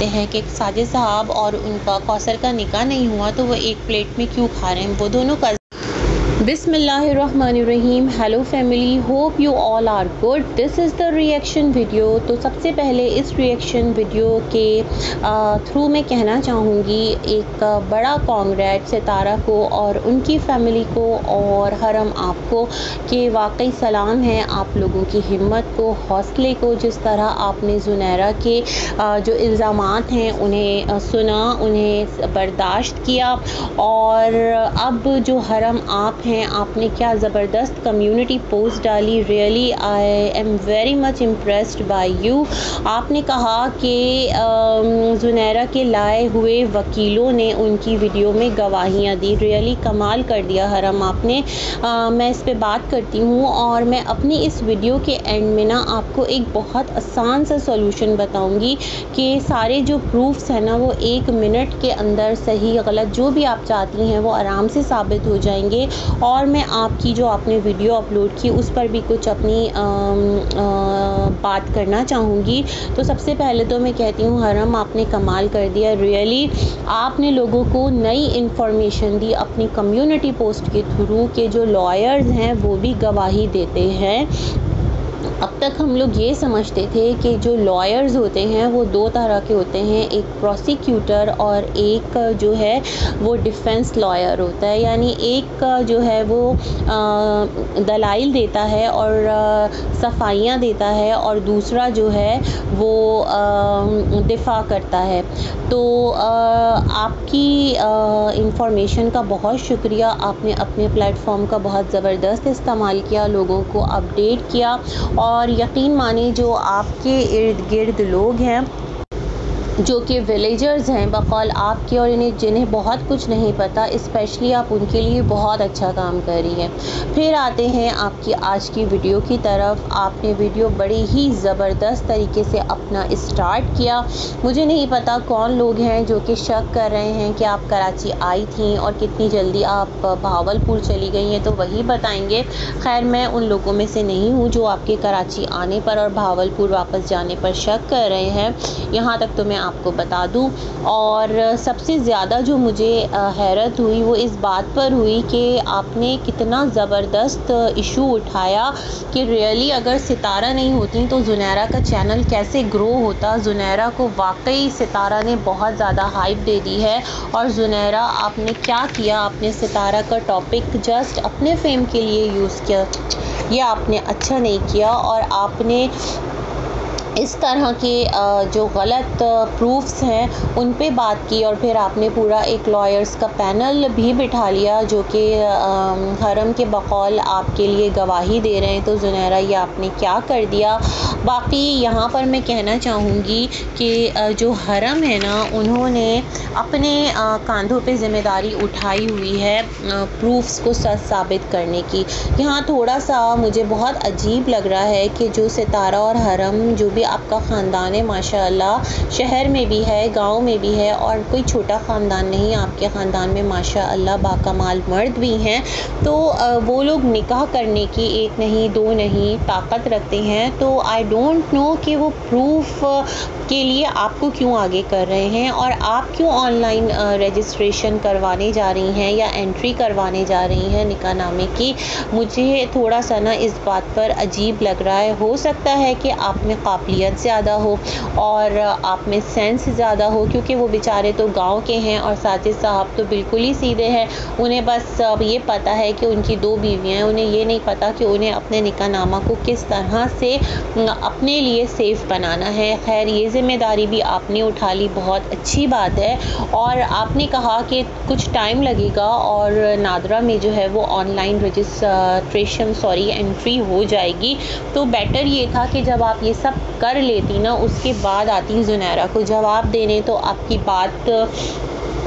जानते हैं कि साजिद साहब और उनका कौसर का निकाह नहीं हुआ तो वो एक प्लेट में क्यों खा रहे हैं। वो दोनों का बिस्मिल्लाहिर्रहमानिर्रहीम। Hello family, hope you all are good. This is the reaction video. तो सबसे पहले इस रिएक्शन वीडियो के थ्रू मैं कहना चाहूँगी एक बड़ा कांग्रेट सितारा को और उनकी फ़ैमिली को और हरम आपको कि वाकई सलाम है आप लोगों की हिम्मत को, हौसले को। जिस तरह आपने ज़ुनैरा के जो इल्ज़ामात हैं उन्हें सुना, उन्हें बर्दाश्त किया और अब जो हरम आप हैं आपने क्या ज़बरदस्त कम्युनिटी पोस्ट डाली। Really I am very much impressed by you. आपने कहा कि ज़ुनैरा के लाए हुए वकीलों ने उनकी वीडियो में गवाहियाँ दी। रियली कमाल कर दिया हरम आपने। मैं इस पे बात करती हूँ और मैं अपनी इस वीडियो के एंड में ना आपको एक बहुत आसान सा सॉल्यूशन बताऊँगी कि सारे जो प्रूफ्स हैं ना वो 1 मिनट के अंदर सही गलत जो भी आप चाहती हैं वो आराम से साबित हो जाएंगे। और मैं आपकी जो आपने वीडियो अपलोड की उस पर भी कुछ अपनी बात करना चाहूँगी। तो सबसे पहले तो मैं कहती हूँ हरम आपने कमाल कर दिया। रियली आपने लोगों को नई इन्फॉर्मेशन दी अपनी कम्युनिटी पोस्ट के थ्रू के जो लॉयर्स हैं वो भी गवाही देते हैं। अब तक हम लोग ये समझते थे कि जो लॉयर्स होते हैं वो 2 तरह के होते हैं, एक प्रोसिक्यूटर और एक जो है वो डिफेंस लॉयर होता है। यानी एक जो है वो दलाइल देता है और सफाइयाँ देता है और दूसरा जो है वो दिफा करता है। तो आपकी इंफॉर्मेशन का बहुत शुक्रिया। आपने अपने प्लेटफॉर्म का बहुत ज़बरदस्त इस्तेमाल किया, लोगों को अपडेट किया और यकीन माने जो आपके इर्द गिर्द लोग हैं जो कि विलेजर्स हैं बकौल आपके और इन्हें जिन्हें बहुत कुछ नहीं पता, स्पेशली आप उनके लिए बहुत अच्छा काम कर रही हैं। फिर आते हैं आपकी आज की वीडियो की तरफ। आपने वीडियो बड़ी ही ज़बरदस्त तरीके से अपना स्टार्ट किया। मुझे नहीं पता कौन लोग हैं जो कि शक कर रहे हैं कि आप कराची आई थी और कितनी जल्दी आप भावलपुर चली गई हैं, तो वही बताएंगे। खैर मैं उन लोगों में से नहीं हूँ जो आपके कराची आने पर और भावलपुर वापस जाने पर शक कर रहे हैं। यहाँ तक तो मैं आपको बता दूं। और सबसे ज़्यादा जो मुझे हैरत हुई वो इस बात पर हुई कि आपने कितना ज़बरदस्त इशू उठाया कि रियली अगर सितारा नहीं होती तो ज़ुनैरा का चैनल कैसे ग्रो होता। ज़ुनैरा को वाकई सितारा ने बहुत ज़्यादा हाइप दे दी है और ज़ुनैरा आपने क्या किया, आपने सितारा का टॉपिक जस्ट अपने फेम के लिए यूज़ किया। ये आपने अच्छा नहीं किया और आपने इस तरह के जो गलत प्रूफ्स हैं उन पे बात की और फिर आपने पूरा एक लॉयर्स का पैनल भी बिठा लिया जो कि हरम के बकौल आपके लिए गवाही दे रहे हैं। तो ज़ुनैरा ये आपने क्या कर दिया। बाकी यहाँ पर मैं कहना चाहूँगी कि जो हरम है ना उन्होंने अपने कंधों पे ज़िम्मेदारी उठाई हुई है प्रूफ्स को सच साबित करने की। यहाँ थोड़ा सा मुझे बहुत अजीब लग रहा है कि जो सितारा और हरम जो भी आपका ख़ानदान है माशाअल्लाह, शहर में भी है, गांव में भी है और कोई छोटा ख़ानदान नहीं। आपके ख़ानदान में माशाअल्लाह बाकमाल मर्द भी हैं। तो वो लोग निकाह करने की 1 नहीं 2 नहीं ताकत रखते हैं। तो आई डोंट नो कि वो प्रूफ के लिए आपको क्यों आगे कर रहे हैं और आप क्यों ऑनलाइन रजिस्ट्रेशन करवाने जा रही हैं या एंट्री करवाने जा रही हैं निकाहनामे की। मुझे थोड़ा सा ना इस बात पर अजीब लग रहा है। हो सकता है कि आप में काबिलियत ज़्यादा हो और आप में सेंस ज़्यादा हो, क्योंकि वो बेचारे तो गांव के हैं और साजिद साहब तो बिल्कुल ही सीधे हैं। उन्हें बस ये पता है कि उनकी 2 बीवियाँ हैं, उन्हें ये नहीं पता कि उन्हें अपने निकाहनामा को किस तरह से अपने लिए सेफ़ बनाना है। खैर ये ज़िम्मेदारी भी आपने उठा ली, बहुत अच्छी बात है। और आपने कहा कि कुछ टाइम लगेगा और नादरा में जो है वो ऑनलाइन रजिस्ट्रेशन एंट्री हो जाएगी। तो बेटर ये था कि जब आप ये सब कर लेती ना उसके बाद आती ज़ुनैरा को जवाब देने, तो आपकी बात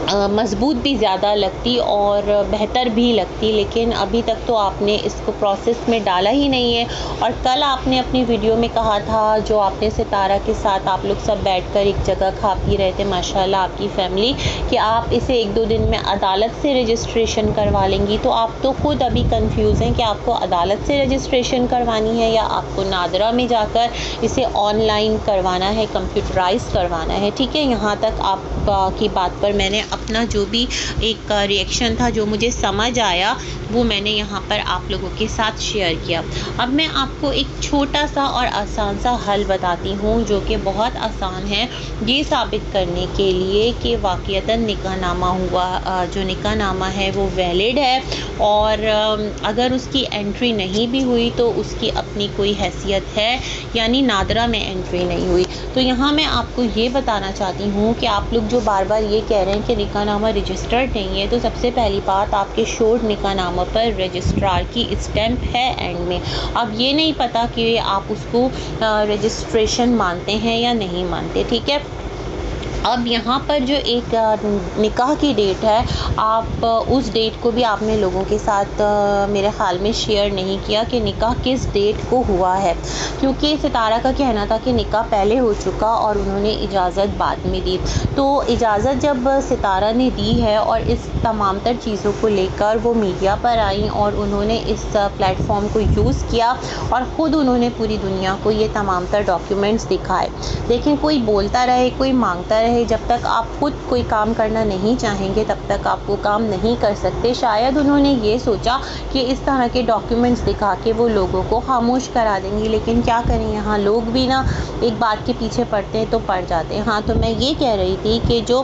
मज़बूत भी ज़्यादा लगती और बेहतर भी लगती, लेकिन अभी तक तो आपने इसको प्रोसेस में डाला ही नहीं है। और कल आपने अपनी वीडियो में कहा था, जो आपने सितारा के साथ आप लोग सब बैठकर एक जगह खा पी रहे थे माशाल्लाह आपकी फ़ैमिली, कि आप इसे 1-2 दिन में अदालत से रजिस्ट्रेशन करवा लेंगी। तो आप तो खुद अभी कंफ्यूज हैं कि आपको अदालत से रजिस्ट्रेशन करवानी है या आपको नादरा में जाकर इसे ऑनलाइन करवाना है, कंप्यूटराइज करवाना है। ठीक है, यहाँ तक आप की बात पर मैंने अपना जो भी एक रिएक्शन था, जो मुझे समझ आया, वो मैंने यहाँ पर आप लोगों के साथ शेयर किया। अब मैं आपको एक छोटा सा और आसान सा हल बताती हूँ, जो कि बहुत आसान है ये साबित करने के लिए कि वाक़ईतन निकाहनामा हुआ, जो निकाहनामा है वो वैलिड है, और अगर उसकी एंट्री नहीं भी हुई तो उसकी अपनी कोई हैसियत है, यानी नादरा में एंट्री नहीं हुई। तो यहाँ मैं आपको ये बताना चाहती हूँ कि आप लोग जो बार बार ये कह रहे हैं कि निकाहनामा रजिस्टर्ड नहीं है, तो सबसे पहली बात, आपके शोड निकाहनामा पर रजिस्ट्रार की स्टैंप है एंड में। अब ये नहीं पता कि आप उसको रजिस्ट्रेशन मानते हैं या नहीं मानते। ठीक है, अब यहाँ पर जो एक निकाह की डेट है, आप उस डेट को भी आपने लोगों के साथ मेरे ख़्याल में शेयर नहीं किया कि निकाह किस डेट को हुआ है, क्योंकि सितारा का कहना था कि निकाह पहले हो चुका और उन्होंने इजाज़त बाद में दी। तो इजाज़त जब सितारा ने दी है और इस तमाम तर चीज़ों को लेकर वो मीडिया पर आई और उन्होंने इस प्लेटफॉर्म को यूज़ किया और ख़ुद उन्होंने पूरी दुनिया को ये तमाम तर डॉक्यूमेंट्स दिखाए। लेकिन कोई बोलता रहे, कोई मांगता रहे, जब तक आप खुद कोई काम करना नहीं चाहेंगे तब तक आप वो काम नहीं कर सकते। शायद उन्होंने ये सोचा कि इस तरह के डॉक्यूमेंट्स दिखा के वो लोगों को खामोश करा देंगी, लेकिन क्या करें, यहाँ लोग भी ना एक बात के पीछे पड़ते हैं तो पड़ जाते हैं। हाँ, तो मैं ये कह रही थी कि जो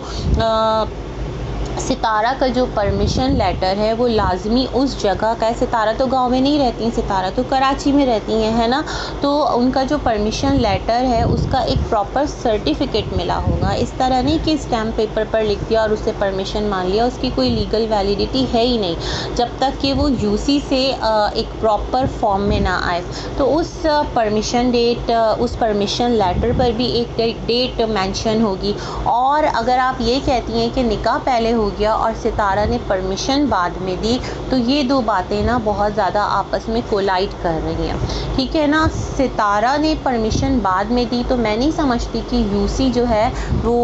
सितारा का जो परमिशन लेटर है वो लाजमी उस जगह का है। सितारा तो गांव में नहीं रहती हैं, सितारा तो कराची में रहती हैं, है ना। तो उनका जो परमिशन लेटर है उसका एक प्रॉपर सर्टिफिकेट मिला होगा। इस तरह नहीं कि स्टैम्प पेपर पर लिख दिया और उससे परमिशन मान लिया, उसकी कोई लीगल वैलिडिटी है ही नहीं जब तक कि वो यूसी से एक प्रॉपर फॉर्म में ना आए। तो उस परमिशन डेट, उस परमिशन लेटर पर भी एक डेट मेंशन होगी। और अगर आप ये कहती हैं कि निकाह पहले हो गया और सितारा ने परमिशन बाद में दी, तो ये दो बातें ना बहुत ज़्यादा आपस में कोलाइड कर रही हैं। ठीक है ना, सितारा ने परमिशन बाद में दी, तो मैं नहीं समझती कि यूसी जो है वो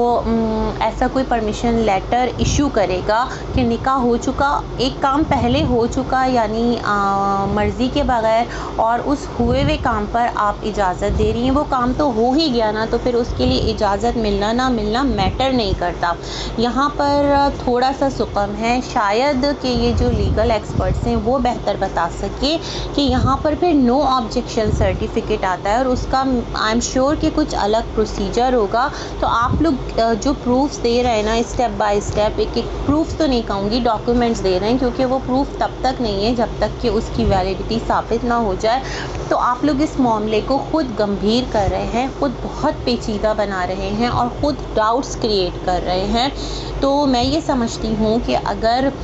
ऐसा कोई परमिशन लेटर इशू करेगा कि निकाह हो चुका, एक काम पहले हो चुका यानी मर्ज़ी के बगैर, और उस हुए हुए काम पर आप इजाज़त दे रही हैं। वो काम तो हो ही गया ना, तो फिर उसके लिए इजाज़त मिलना ना मिलना मैटर नहीं करता। यहाँ पर थोड़ा सा सुकम है, शायद कि ये जो लीगल एक्सपर्ट्स हैं वो बेहतर बता सके कि यहाँ पर फिर नो ऑब्जेक्शन सर्टिफिकेट आता है और उसका आई एम श्योर कि कुछ अलग प्रोसीजर होगा। तो आप लोग जो प्रूफ्स दे रहे हैं ना, स्टेप बाय स्टेप, एक एक प्रूफ तो नहीं कहूँगी, डॉक्यूमेंट्स दे रहे हैं, क्योंकि वो प्रूफ तब तक नहीं है जब तक कि उसकी वैलिडिटी साबित ना हो जाए। तो आप लोग इस मामले को ख़ुद गंभीर कर रहे हैं, ख़ुद बहुत पेचीदा बना रहे हैं और ख़ुद डाउट्स क्रिएट कर रहे हैं। तो मैं ये समझती हूँ कि अगर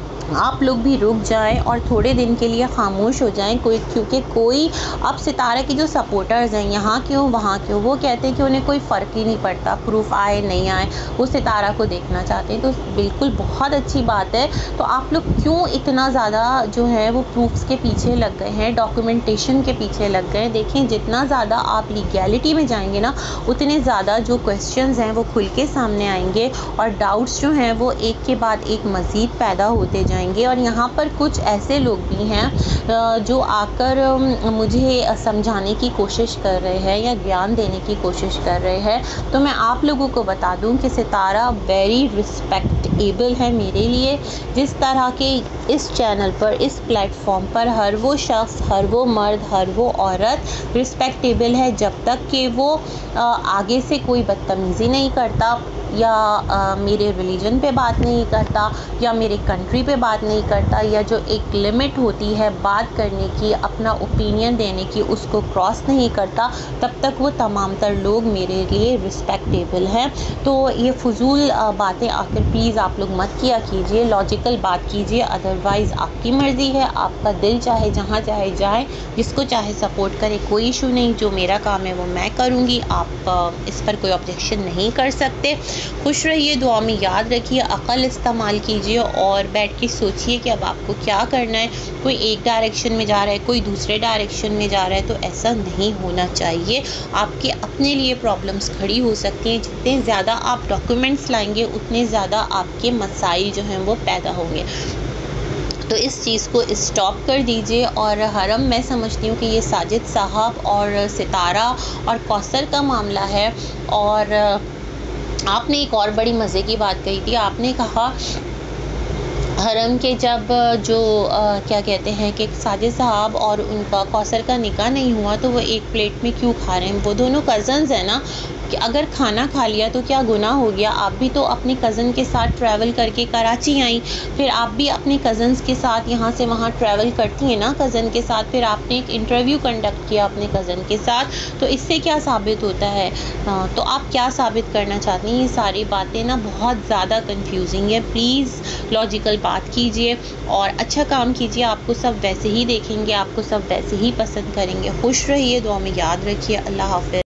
आप लोग भी रुक जाएं और थोड़े दिन के लिए खामोश हो जाएं, क्योंकि कोई अब सितारा के जो सपोर्टर्स हैं, यहाँ क्यों वहाँ क्यों, वो कहते हैं कि उन्हें कोई फ़र्क ही नहीं पड़ता, प्रूफ आए नहीं आए, वो सितारा को देखना चाहते हैं। तो बिल्कुल बहुत अच्छी बात है। तो आप लोग क्यों इतना ज़्यादा जो है वो प्रूफ्स के पीछे लग गए हैं, डॉक्यूमेंटेशन के पीछे लग गए हैं। देखें, जितना ज़्यादा आप लीगैलिटी में जाएंगे ना, उतने ज़्यादा जो क्वेश्चंस हैं वो खुल के सामने आएंगे और डाउट्स जो हैं वो एक के बाद एक मज़ीद पैदा होते जाएंगे। और यहाँ पर कुछ ऐसे लोग भी हैं जो आकर मुझे समझाने की कोशिश कर रहे हैं या ज्ञान देने की कोशिश कर रहे हैं। तो मैं आप लोगों को बता दूं कि सितारा वेरी रिस्पेक्टेबल है मेरे लिए। जिस तरह के इस चैनल पर, इस प्लेटफॉर्म पर हर वो शख्स, हर वो मर्द, हर वो औरत रिस्पेक्टेबल है जब तक कि वो आगे से कोई बदतमीज़ी नहीं करता या मेरे रिलीजन पे बात नहीं करता या मेरे कंट्री पे बात नहीं करता, या जो एक लिमिट होती है बात करने की, अपना ओपिनियन देने की, उसको क्रॉस नहीं करता, तब तक वो तमाम तर लोग मेरे लिए रिस्पेक्टेबल हैं। तो ये फजूल बातें आकर प्लीज़ आप लोग मत किया कीजिए, लॉजिकल बात कीजिए। अदरवाइज़ आपकी मर्ज़ी है, आपका दिल चाहे जहाँ चाहे जाए, जिसको चाहे सपोर्ट करे, कोई इशू नहीं। जो मेरा काम है वो मैं करूँगी, आप इस पर कोई ऑब्जेक्शन नहीं कर सकते। खुश रहिए, दुआ में याद रखिए, अक़ल इस्तेमाल कीजिए और बैठ के सोचिए कि अब आपको क्या करना है। कोई एक डायरेक्शन में जा रहा है, कोई दूसरे डायरेक्शन में जा रहा है, तो ऐसा नहीं होना चाहिए। आपके अपने लिए प्रॉब्लम्स खड़ी हो सकती हैं। जितने ज़्यादा आप डॉक्यूमेंट्स लाएंगे उतने ज़्यादा आपके मसाइल जो हैं वो पैदा होंगे। तो इस चीज़ को स्टॉप कर दीजिए। और हरम, मैं समझती हूँ कि ये साजिद साहब और सितारा और कौसर का मामला है। और आपने एक और बड़ी मज़े की बात कही थी, आपने कहा हरम के जब जो क्या कहते हैं कि साजिद साहब और उनका कौसर का निकाह नहीं हुआ तो वो एक प्लेट में क्यों खा रहे हैं। वो दोनों कज़न्स हैं ना, कि अगर खाना खा लिया तो क्या गुनाह हो गया। आप भी तो अपनी कज़न के साथ ट्रैवल करके कराची आई, फिर आप भी अपने कज़न्स के साथ यहाँ से वहाँ ट्रैवल करती हैं ना कज़न के साथ, फिर आपने एक इंटरव्यू कंडक्ट किया अपने कज़न के साथ, तो इससे क्या साबित होता है। तो आप क्या साबित करना चाहती हैं। ये सारी बातें ना बहुत ज़्यादा कंफ्यूजिंग है। प्लीज़ लॉजिकल बात कीजिए और अच्छा काम कीजिए। आपको सब वैसे ही देखेंगे, आपको सब वैसे ही पसंद करेंगे। खुश रहिए, दुआ में याद रखिए। अल्लाह हाफ़िज़।